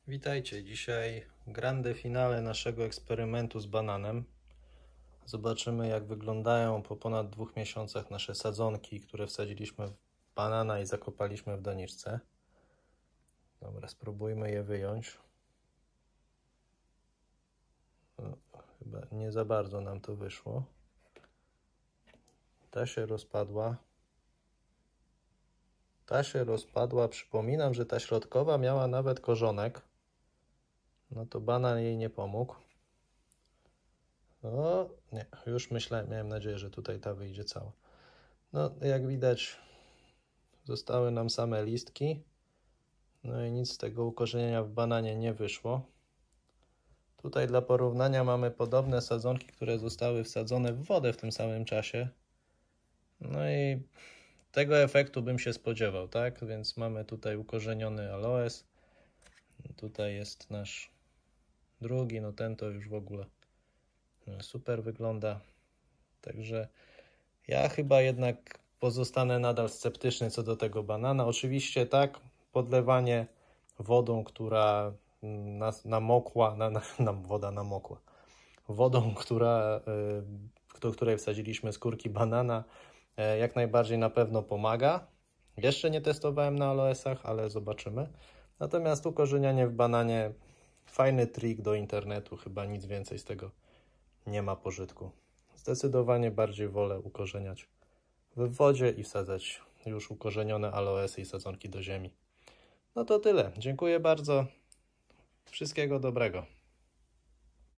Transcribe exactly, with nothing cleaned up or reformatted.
Witajcie, dzisiaj grande finale naszego eksperymentu z bananem. Zobaczymy, jak wyglądają po ponad dwóch miesiącach nasze sadzonki, które wsadziliśmy w banana i zakopaliśmy w doniczce. Dobra, spróbujmy je wyjąć. No, chyba nie za bardzo nam to wyszło. Ta się rozpadła. Ta się rozpadła. Przypominam, że ta środkowa miała nawet korzonek. No to banan jej nie pomógł. No, nie, już myślałem, miałem nadzieję, że tutaj ta wyjdzie cała. No, jak widać, zostały nam same listki. No i nic z tego ukorzenienia w bananie nie wyszło. Tutaj dla porównania mamy podobne sadzonki, które zostały wsadzone w wodę w tym samym czasie. No i tego efektu bym się spodziewał, tak? Więc mamy tutaj ukorzeniony aloes. Tutaj jest nasz drugi, no ten to już w ogóle super wygląda. Także ja chyba jednak pozostanę nadal sceptyczny co do tego banana. Oczywiście tak, podlewanie wodą, która nas namokła, na, na, na, woda namokła, wodą, która, y, do której wsadziliśmy skórki banana, y, jak najbardziej na pewno pomaga. Jeszcze nie testowałem na aloesach, ale zobaczymy. Natomiast ukorzenianie w bananie, fajny trik do internetu, chyba nic więcej z tego nie ma pożytku. Zdecydowanie bardziej wolę ukorzeniać w wodzie i wsadzać już ukorzenione aloesy i sadzonki do ziemi. No to tyle. Dziękuję bardzo. Wszystkiego dobrego.